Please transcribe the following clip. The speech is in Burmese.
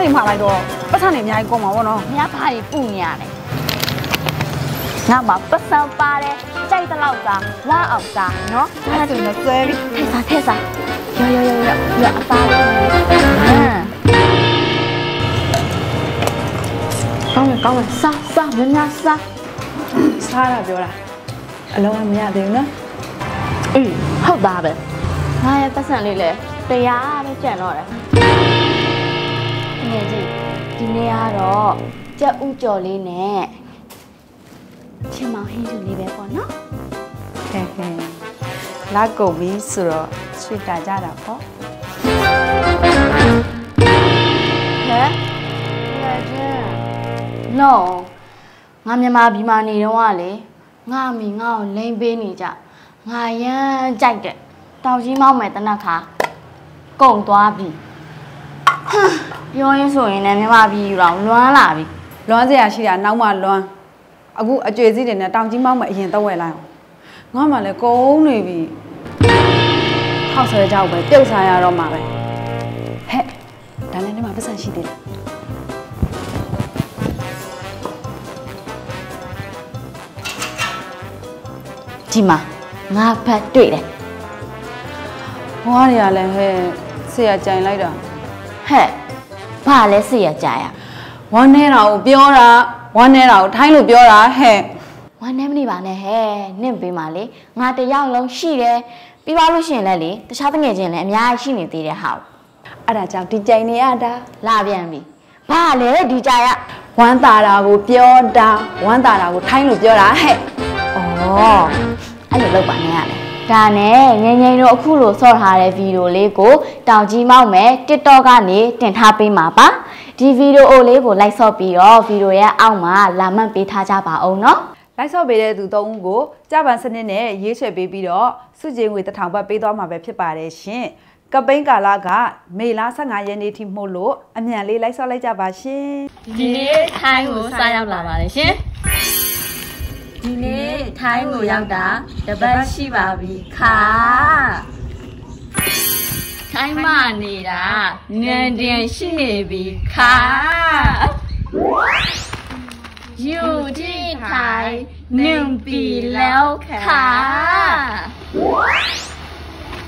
你买来多，不差你们家一个嘛，我喏。 你要怕你不年嘞？那么不上班嘞，再得老早，晚熬早，喏。 那真的这里。 太啥？有啥嘞？講咪，殺，人家殺。 殺啦，表啦。阿老係咪呀？點呢？ 好大呗。唉，不上嚟咧，對呀，都轉落嚟。ငယ်ကြီးဒီနေ့ကတော့ကြက်ဥကြော်လေးနဲ့ချင်မောင်ဟင်းစုလေးပဲပေါ့နော်ဟဲလာကုန်ပြီဆိုတော့ဆွေတာကြတာပေါ့ငယ်ချင်းနော်ငါမြန်မာပြည်မှာနေတော့ကလေငါအမိငါ့ကိုလိန်ပေးနေကြငါရမ်းကြိုက်တယ်တောင်ကြီးမောက်မယ်တနက်ခါကုန်သွားပြီပြောရင်းဆိုရင်လည်းမြန်မာပြည်ယူတော့လွမ်းလာပြီလွမ်းစရာရှိတာနောက်မှလွမ်းအခုအကျွေးစည်းတွေနဲ့တောင်ကြီးမောက်မယ်အရင်တော့ဝယ်လိုက်အောင်ငါမှလည်းကုန်နေပြီဟောက်ဆွဲကြောက်ပဲပြုတ်စားရတော့မှာပဲဟဲ့ဒါလည်းဒီမှာပတ်စံရှိသေးလားဒီမှာငါဖတ်တွေ့တယ်ဟောတွေကလည်းဟဲ့ဆရာကြိုင်လိုက်တာဟဲ့ဘာလဲဆရာကြရဝမ်းနေတာကိုပြောတာဝမ်းနေတာကိုထိုင်းလို့ပြောတာဟဲ့ဝမ်းနေမနေပါနဲ့ဟဲ့နင့်ပေးပါလေငါတယောက်လုံးရှိတယ်ပြီးပါလို့ရှိရင်လည်းလေတခြားတငယ်ချင်းလည်းအများကြီးရှိနေသေးတယ်ဟာအဲ့ဒါကြောင့်ဒီကြိုင်နေရတာလာပြန်ပြီဘာလဲဒီကြရဝမ်းတာတာကိုပြောတာဝမ်းတာတာကိုထိုင်းလို့ပြောတာဟဲ့အဲ့လိုလုပ်ပါနဲ့ရတယ်ဒါနဲ့ငိမ့်တို့အခုလိုဆော့ထားတဲ့ဗီဒီယိုလေးကိုတောင်ကြီးမောက်မယ် TikTok ကနေတင်ထားပေးမှာပါဒီဗီဒီယိုလေးကိုလိုက်ဆော့ပြီးတော့ဗီဒီယိုရဲ့အောက်မှာလာမှတ်ပေးထားကြပါအောင်နော်လိုက်ဆော့ပေးတဲ့သူ၃ဦးကိုကြပန်စနစ်နဲ့ရေးဆွဲပေးပြီးတော့စုကြည်ငွေ1000ဘတ်ပေးသွားမှာပဲဖြစ်ပါတယ်ရှင်ကပိန်းကာလကမေလ15ရက်နေ့ထိမှုလို့အမြန်လေးလိုက်ဆော့လိုက်ကြပါရှင်ဒီနေ့ထိုင်းကိုစားရောက်လာပါတယ်ရှင်ဒီနေ့ထိုင်းကိုရောက်တာတပတ်ရှိပါပြီခါထိုင်းမနေတာငန်တင်ရှိနေပြီခါอยู่ที่ไทย1 ปีแล้วค่ะ